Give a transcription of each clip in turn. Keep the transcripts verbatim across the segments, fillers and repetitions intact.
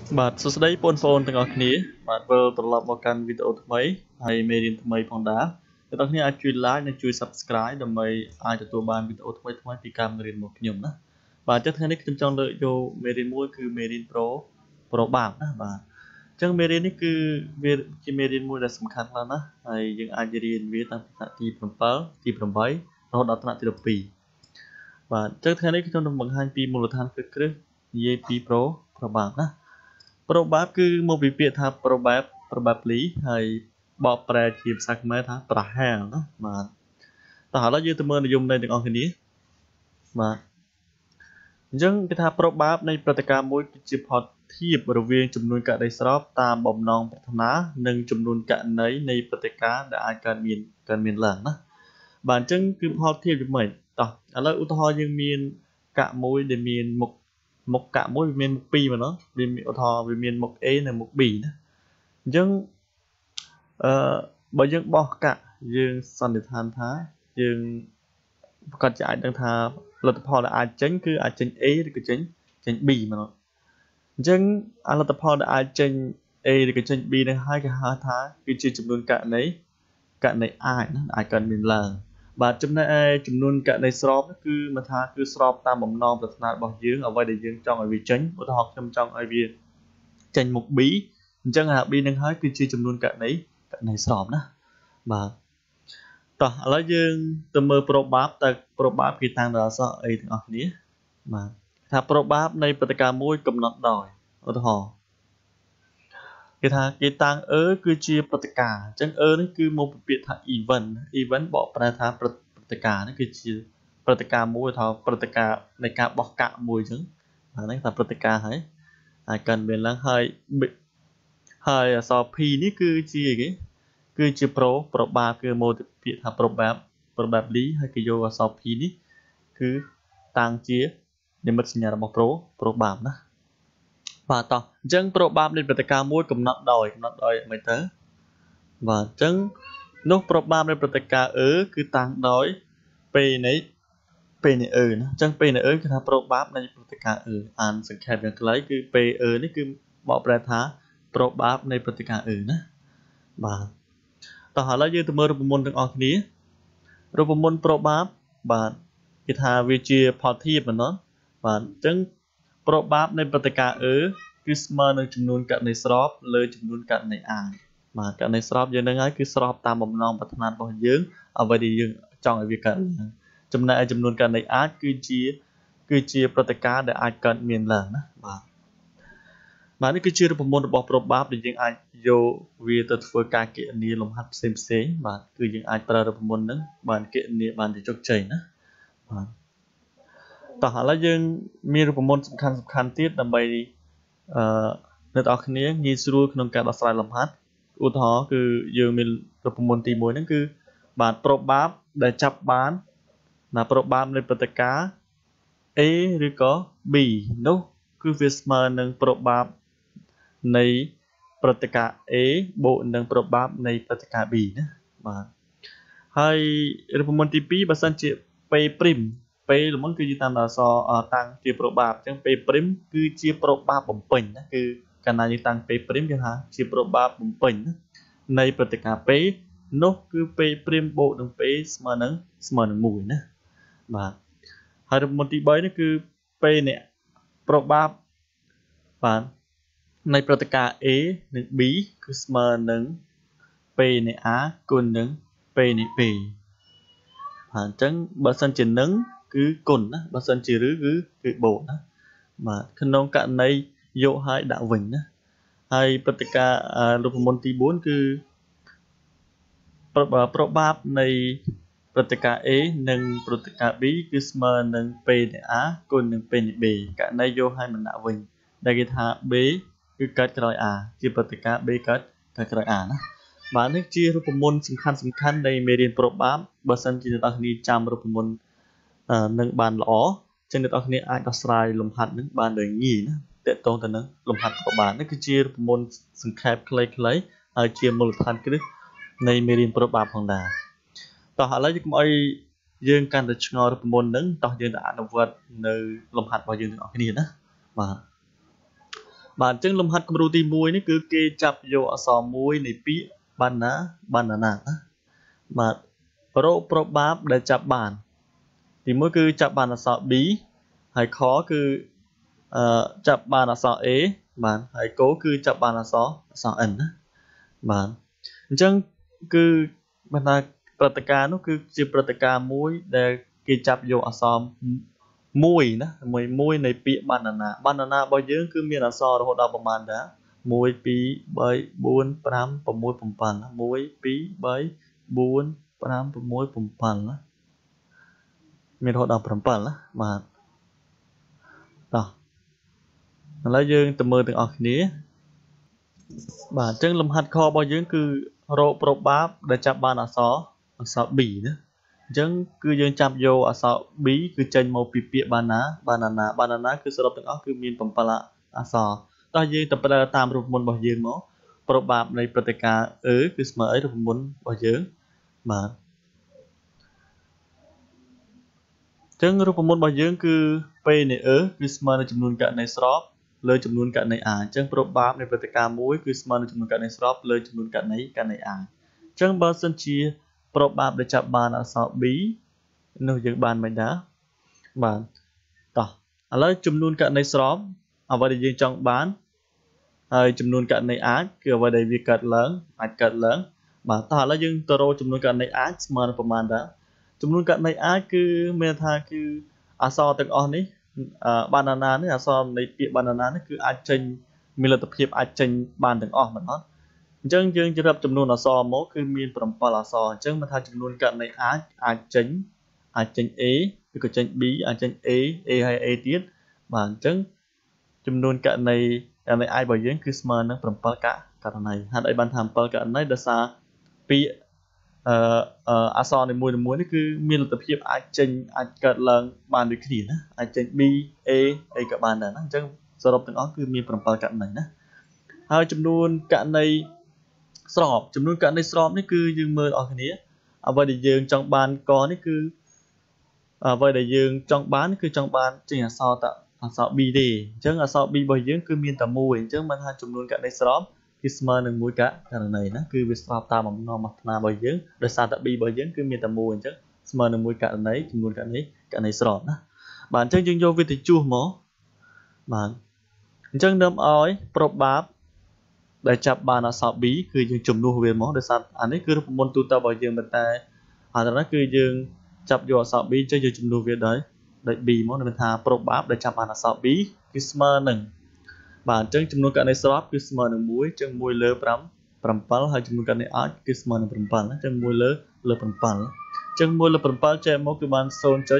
បាទសួស្តីបងប្អូនទាំងអស់គ្នាបាទវិលត្រឡប់មកកាន់វីដេអូថ្មីហើយមេរៀនថ្មីផងដែរអ្នកនរគ្នាអាចជួយ like និងជួយ subscribe ដើម្បីអាចទទួលបានវីដេអូថ្មីថ្មីពីការបង្រៀនរបស់ខ្ញុំណាបាទអញ្ចឹងថ្ងៃនេះខ្ញុំចង់លើកយកមេរៀនមួយគឺមេរៀន Pro Pro បាបណាបាទអញ្ចឹងមេរៀននេះគឺវាជាមេរៀនមួយដែលសំខាន់ខ្លាំងណាស់ហើយយើងអាចរៀនវាតាំងពីថ្នាក់ទី7ទី8រហូតដល់ថ្នាក់ទី12បាទអញ្ចឹងថ្ងៃនេះខ្ញុំនឹងបង្ហាញពីមូលដ្ឋានគ្រឹះគ្រឹះនិយាយពី Pro Pro បាបណាProbab គឺមកពីពាក្យថា probab probably ហើយបកប្រែជាភាសាខ្មែរថាប្រហែលណាបាទតោះឥឡូវយើងទៅមើលនិយមន័យទាំងអស់គ្នាបាទអញ្ចឹងគេថា probab នៃព្រឹត្តិការណ៍មួយគឺជាផលធៀបរវាងចំនួនករណីស្របតាមបំណងប្រាថ្នានិងចំនួនករណីនៃព្រឹត្តិការណ៍ដែលអាចកើតមានកើតមានឡើងណាបាទអញ្ចឹងគឺផលធៀបយ៉ាងម៉េចតោះឥឡូវឧទាហរណ៍យើងមានកៈមួយដែលមានមុខមុខកៈមួយវាមានមុខពីរមកនោះវាមានឧទាហរណ៍វាមានមុខ A និងមុខ B ណាអញ្ចឹងអឺបើយើងបោះកៈយើងសន្និដ្ឋានថាយើងប្រកាសជាអាចដឹងថាលទ្ធផលដែលអាចចេញគឺអាចចេញ A ឬក៏ចេញចេញ B មកនោះអញ្ចឹងអាលទ្ធផលដែលអាចចេញ A ឬក៏ចេញ B នឹងហើយគេហៅថាគឺជាចំនួនករណីករណីអាចណាអាចកើតមានឡើងបាទចំណែកឯចំនួនករណីស្របគឺមិនថាគឺស្របតាមបំណងប្រាថ្នារបស់យើងអ្វីដែលយើងចង់ឲ្យវាចេញឧទាហរណ៍ខ្ញុំចង់ឲ្យវាចេញមុខ B អញ្ចឹងអា B នឹងហើយគឺជាចំនួនករណីករណីស្របណាបាទតោះឥឡូវយើងទៅមើល probab តើ probab គេតាំងដល់អក្សរអីទាំងអស់គ្នាបាទថា probab នៃព្រឹត្តិការណ៍មួយកំណត់ដោយឧទាហរណ៍គេថាគេតាំង E គឺជាព្រឹត្តិការណ៍អញ្ចឹង E នេះគឺមកពីពាក្យថា event event បកប្រែថាព្រឹត្តិការណ៍នេះគឺជាព្រឹត្តិការណ៍មួយថាព្រឹត្តិការណ៍នៃការបោះកាក់មួយអញ្ចឹងអានេះថាព្រឹត្តិការណ៍ហើយហើយកាន់មានឡើងហើយហើយអក្សរ P នេះគឺជាអីគេគឺជា pro probab គឺមកពីពាក្យថា probab probably ហើយគេយកអក្សរ P នេះគឺតាំងជានិមិត្តសញ្ញារបស់ pro probab ណាបាទតោះអញ្ចឹង probab នៃព្រឹត្តិការណ៍មួយកំណត់ដោយកំណត់ដោយមិនទៅបាទអញ្ចឹងនោះ probab នៃព្រឹត្តិការណ៍ E គឺតាំងដោយពេលនៃពេលនៃ E ណាអញ្ចឹងពេលនៃ E គឺថា probab នៃព្រឹត្តិការណ៍ E អានសង្ខេបយ៉ាងខ្លីគឺពេល E នេះគឺបកប្រែថា probab នៃព្រឹត្តិការណ៍ E ណាបាទតោះឥឡូវយើងទៅមើលរូបមន្តទាំងអស់គ្នារូបមន្ត probab បាទគេថាវាជាផលធៀបម្ដងបាទអញ្ចឹង probab នៃព្រឹត្តិការណ៍ E គឺស្មើនឹងចំនួនករណីស្របលើចំនួនករណីអាចបាទករណីស្របយើងនឹងហើយគឺស្របតាមបំណងប្រាថ្នារបស់យើងអ្វីដែលយើងចង់ឲ្យវាកើតឡើងចំណែកឯចំនួនករណីអាចគឺជាគឺជាព្រឹត្តិការណ៍ដែលអាចកើតមានឡើងណាបាទបាទនេះគឺជារូបមន្តរបស់ probab ដែលយើងអាចយកវាទៅធ្វើការគណនាលំហាត់ផ្សេងផ្សេងបាទគឺយើងអាចប្រើរូបមន្តហ្នឹងបានគណនាបានទៅជោគជ័យណាបាទតោះឥឡូវយើងមានរូបមន្តសំខាន់សំខាន់ទៀតដើម្បីអឺអ្នកនរគ្នាងាយស្រួលក្នុងការដោះស្រាយលំហាត់ឧទាហរណ៍គឺយើងមានរូបមន្តទីមួយហ្នឹងគឺបាទ probab ដែលចាប់បានណា probab នៃព្រឹត្តិការណ៍ A ឬក៏ B នោះគឺវាស្មើនឹង probab នៃព្រឹត្តិការណ៍ A បូកនឹង probab នៃព្រឹត្តិការណ៍ B ណាបាទហើយរូបមន្តទីពីរបើសិនជា P' P ល្មមគឺជាតាមអក្សរតាំងជា probab អញ្ចឹង P' គឺជា probab បំពេញណាគឺកាលណាយើងតាំង P' គេថាជា probab បំពេញណានៃព្រឹត្តិការណ៍ P នោះគឺ P' បូកនឹង P ស្មើនឹងស្មើនឹងមួយណាបាទហើយរូបមន្តទីបីនេះគឺ P នៃ probab បាទនៃព្រឹត្តិការណ៍ A និង B គឺស្មើនឹង P នៃ A គុណនឹង P នៃ B បាទអញ្ចឹងបើសិនជានឹងគឺគុណណាបើសិនជាឬគឺគឺបូកណាបាទក្នុងករណីយកឲ្យដាក់វិញណាហើយព្រឹត្តិការណ៍រូបមន្តទីបួនគឺ probab នៃព្រឹត្តិការណ៍ A និងព្រឹត្តិការណ៍ B គឺស្មើនឹង P នៃ A គុណនឹង P នៃ B ករណីយកឲ្យមិនដាក់វិញដែលគេថា B គឺកើតក្រោយ A ជាព្រឹត្តិការណ៍ B កើតកើតក្រោយ A ណាបាទនេះជារូបមន្តសំខាន់សំខាន់នៃមេរៀន probab បើសិនជាអ្នកនរគ្នាចាំរូបមន្តនឹងបានល្អចឹងអ្នកនរគ្នាអាចដោះស្រាយលំហាត់នឹងបានដោយងាយណាតកតងទៅនឹងលំហាត់ probab នេះគឺជារូបមន្តសង្ខេបខ្លីៗហើយជាមូលដ្ឋានគ្រឹះនៃមេរៀន probab ផងដែរតោះឥឡូវយើងកុំអីយើងកាន់តែឆ្ងល់រូបមន្តហ្នឹងតោះយើងទៅអនុវត្តនៅលំហាត់របស់យើងទាំងអស់គ្នាណាបាទ bạn chứng lùm hạt cầm rù tì mùi ní cứ kê chạp vô ở sò mùi này bí bàn ná bàn ná ná mà rô pro báp để chạp bàn thì mỗi cứ chạp bàn ở sò bí hay khó cứ uh, chạp bàn ở sò ế bạn hãy cố cứ chạp bàn ở sò sò ẩn bạn chứng cứ bạn ta prataka nó cứ chỉ prataka mùi để kê chạp vô ở sò mùi ná mùi mùi này bí bàn ná bàn ná bao giờ cứ miền ở sò rồi đào bàn đá mùi bí bảy bốn pram và mùi bầm bàn mùi bí bảy bốn pram và mùi bầm bàn miền họ đào bầm bàn mà đó lấy dương từ mưa từ ởนี้bà chân lâm hạt kho bao dương cứ rô pro báp để chạm bàn ở sọ ở sọ bỉ nữa chân cứ dương chạm vô ở sọ bí cứ chân màu pì pì banana banana banana cứ sờ đập từ ở cứ miền bầm bàn ở sọตอนยืนแต่ประตามรูปมนต์บ่ยืนมั้งปรบาบในปฏิกาเออคือสมัยรูปมนต์บ่ยืนมาจึงรูปมนต์บ่ยืนคือไปในเออคือสมัยในจำนวนกันในสอบเลยจำนวนกันในอ่านจึงปรบาบในปฏิกามุ้ยคือสมัยในจำนวนกันในสอบเลยจำนวนกันในกันในอ่านจึงบาสันชีปรบาบได้จับบานอาสอบบีนู่นยังบานไม่ได้บานต่อแล้วจำนวนกันในสอบเอาไว้ได้ยืนจังบานហើយចំនួនករណីអាចគឺអ្វីដែលវាកើតឡើងអាចកើតឡើងបាទតោះឥឡូវយើងទៅរកចំនួនករណីអាចស្មើនឹងប្រមាណដែរចំនួនករណីអាចគឺមានថាគឺអក្សរទាំងអស់នេះបានណាណានេះអក្សរនៃពាក្យបានណាណានេះគឺអាចចេញមានលទ្ធភាពអាចចេញបានទាំងអស់មែនអត់អញ្ចឹងយើងជ្រាបចំនួនអក្សរមកគឺមានbảyអក្សរអញ្ចឹងមិនថាចំនួនករណីអាចអាចចេញអាចចេញ A ឬក៏ចេញ B អាចចេញ A A ហើយ A ទៀតបាទអញ្ចឹងចំនួនករណីករណី ai របស់យើងគឺស្មើនឹងbảyករណីហេតុអីបានថាbảyករណីដោយសារពាក្យអឺអក្សរនីមួយៗនេះគឺមានលទ្ធភាពអាចចេញអាចកើតឡើងបានដូចគ្នាណាអាចចេញ B A អីក៏បានដែរណាអញ្ចឹងសរុបទាំងអស់គឺមានbảyករណីណាហើយចំនួនករណីស្របចំនួនករណីស្របនេះគឺយើងមើលអស់គ្នាអ្វីដែលយើងចង់បានកនេះគឺអ្វីដែលយើងចង់បានគឺចង់បានចេញអក្សរតអក្សរ B ទេអញ្ចឹងអក្សរ B របស់យើងគឺមានតែមួយអញ្ចឹងមិនថាចំនួនករណីស្របគឺស្មើនឹងមួយករណីណាគឺវាស្របតាមបំណងប្រាថ្នារបស់យើងដោយសារតែ B របស់យើងគឺមានតែមួយអញ្ចឹងស្មើនឹងមួយករណីចំនួនករណីករណីស្របណាបាទអញ្ចឹងយើងយកវាទៅជួសមកបាទអញ្ចឹងដើមឲ្យប្របបាបដែលចាប់បានអក្សរ B គឺយើងជំនួសវាមកដោយសារអានេះគឺរូបមន្តទូទៅរបស់យើងប៉ុន្តែអានេះគឺយើងចាប់យកអក្សរ B ចេះយើងជំនួសវាដោយដោយ B មកនឹងថាប្របបាបដែលចាប់បានអក្សរ B គឺស្មើនឹងបាទអញ្ចឹងចំនួនករណីស្របគឺស្មើនឹងមួយអញ្ចឹងមួយលើ5 7ហើយចំនួនករណីអាចគឺស្មើនឹង7អញ្ចឹងមួយលើលើ7អញ្ចឹងមួយលើ7ចែកមកគឺបាន 0.0.11 អ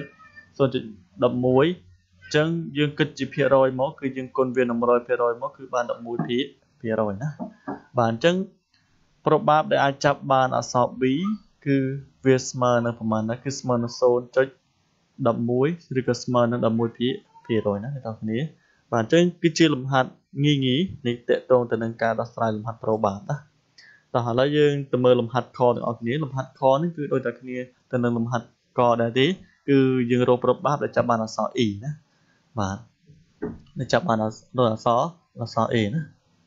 ញ្ចឹងយើងគិតជាភាគរយមកគឺយើងគុណវានឹង 100% មកគឺបាន11% ណាបាទអញ្ចឹងប្របបាបដែលអាចចាប់បានអក្សរ B គឺវាស្មើនឹងប្រមាណណាគឺស្មើនឹង 0.11 ឬក៏ស្មើនឹង11% ណាអ្នកនរគ្នាបាទអញ្ចឹងគឺជាលំហាត់ងាយងាយនេះតកតងទៅនឹងការដោះស្រាយលំហាត់ប្របបាបណាតោះឥឡូវយើងទៅមើលលំហាត់ខទាំងអស់គ្នាលំហាត់ខនេះគឺដូចតែគ្នាទៅនឹងលំហាត់កដែរទេគឺយើងរកប្របបាបដែលចាប់បានអក្សរ E ណាបាទដែលចាប់បានអក្សរអក្សរអក្សរ A ណា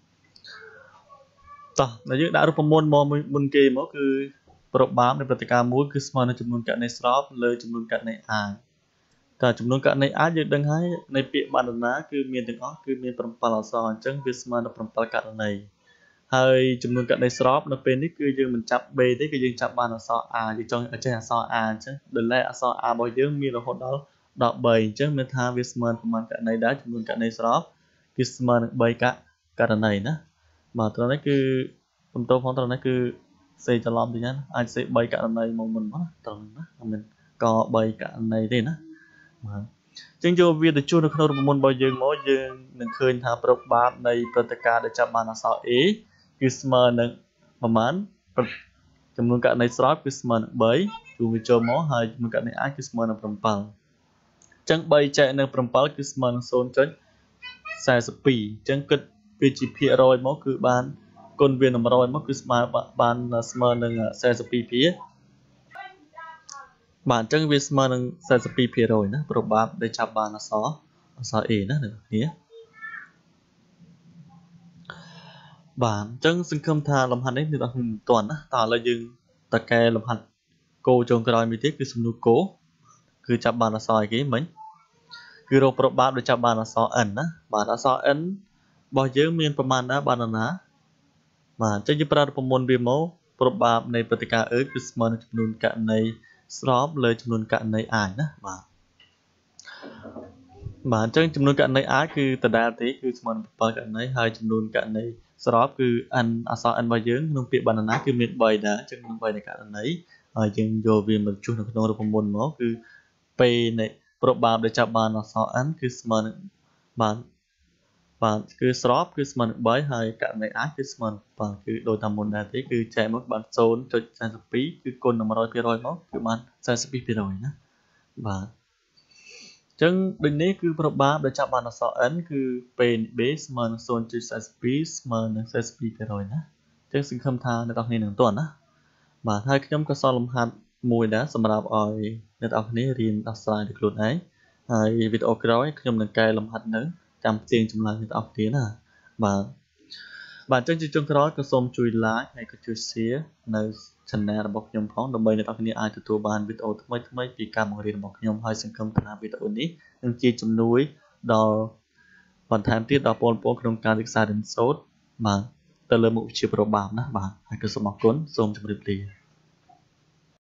តោះដល់យើងដាក់រូបមន្តមកមុនគេមកគឺប្របបាបនៃព្រឹត្តិការណ៍មួយគឺស្មើនឹងចំនួនករណីស្របលើចំនួនករណីអាចតែចំនួនករណីអាចយើងដឹងហើយនៃពាក្យបណ្ណាគឺមានទាំងអស់គឺមាន7អក្សរអញ្ចឹងវាស្មើនឹង7ករណីហើយចំនួនករណីស្របនៅពេលនេះគឺយើងមិនចាប់ B ទេគឺយើងចាប់បានអក្សរ A យើងចង់ចេះអក្សរ A អញ្ចឹងដោយឡែកអក្សរ A របស់យើងមានរហូតដល់ដល់3អញ្ចឹងមានថាវាស្មើប្រមាណករណីដែរចំនួនករណីស្របគឺស្មើនឹង3ករណីណាបាទត្រង់នេះគឺបន្ទោផងត្រង់នេះគឺសេច្រឡំតិចណាអាចសេ3ករណីមកមុនមកត្រង់ណាមិនមែនក3ករណីទេណាបាទអញ្ចឹងយកវាទៅជួសនៅក្នុងរូបមន្តរបស់យើងមកយើងនឹងឃើញថាប្របបាបនៃព្រឹត្តិការណ៍ដែលចាប់បានអក្សរ A គឺស្មើនឹងប្រមាណចំនួនករណីស្របគឺស្មើនឹង3ជួសវាចូលមកហើយចំនួនករណីអាចគឺស្មើនឹង7អញ្ចឹង3ចែកនឹង7គឺស្មើនឹង 0.42 អញ្ចឹងគិតវាជាភាគរយមកគឺបានគុណវានឹង100មកគឺស្មើបានស្មើនឹង42%បាទអញ្ចឹងវាស្មើនឹង42% ណាប្របបាបដែលចាប់បានអក្សរអក្សរ A ណាអ្នកនាងបាទអញ្ចឹងសង្ឃឹមថាលំហាត់នេះអ្នកនរគ្នាមិនទាន់ណាតើឥឡូវយើងតកែលំហាត់គោចុងក្រោយមួយទៀតគឺសំណួរគោគឺចាប់បានអក្សរអីគេមិញគឺរកប្របាបដែលចាប់បានអក្សរ n ណាបាទអក្សរ n របស់យើងមានប្រមាណណាបានណាបាទអញ្ចឹងយើងប្រើប្រមូលវាមកប្របាបនៃព្រឹត្តិការណ៍ e គឺស្មើនឹងចំនួនករណីស្របលើចំនួនករណី i ណាបាទបាទអញ្ចឹងចំនួនករណី i គឺដដែលទេគឺស្មើនឹងbảyករណីហើយចំនួនករណីស្របគឺ n អក្សរ n របស់យើងក្នុងពាក្យបណ្ណាគឺមានបីដែរអញ្ចឹងក្នុងបីនៃករណីហើយយើងយកវាមកជួសនៅក្នុងរូបមន្តមកគឺពេលនៃប្របាបដែលចាប់បានអក្សរ n គឺស្មើនឹងបាទបាទគឺស្របគឺស្មើនឹងបីហើយករណី i គឺស្មើនឹងbảyគឺដូចតាមមុនដែរទេគឺចែកមកបានศูนย์จุดสามสิบสองគឺគុណនឹងmột trămភាគរយមកគឺបានสี่สิบสองភាគរយណាបាទអញ្ចឹងដូចនេះគឺប្របាបដែលចាប់បានអក្សរ n គឺពេល b ស្មើនឹងศูนย์จุดสี่สิบสองស្មើនឹងสี่สิบสองភាគរយណាអញ្ចឹងសង្ឃឹមថាអ្នកនរគ្នានឹងទាន់ណាបាទហើយខ្ញុំក៏សល់លំហាត់មួយដែរសម្រាប់ឲ្យអ្នកនរគ្នារៀនដោះស្រាយដោយខ្លួនឯងហើយវីដេអូក្រោយខ្ញុំនឹងកែលំហាត់នៅចាំផ្ទៀងចម្លើយអ្នកនរគ្នាណាបាទបាទអញ្ចឹងជាចុងក្រោយក៏សូមជួយ like ហើយក៏ជួយ share នៅ channel របស់ខ្ញុំផងដើម្បីអ្នកនរគ្នាអាចទទួលបានវីដេអូថ្មីថ្មីពីការបង្រៀនរបស់ខ្ញុំហើយសង្ឃឹមថាវីដេអូនេះនឹងជាជំនួយដល់បន្ថែមទៀតដល់បងប្អូនក្នុងការសិក្សារៀនសូត្របាទទៅលើមុខវិជ្ជាប្របាបណាបាទហើយក៏សូមអរគុណសូមជម្រាបលា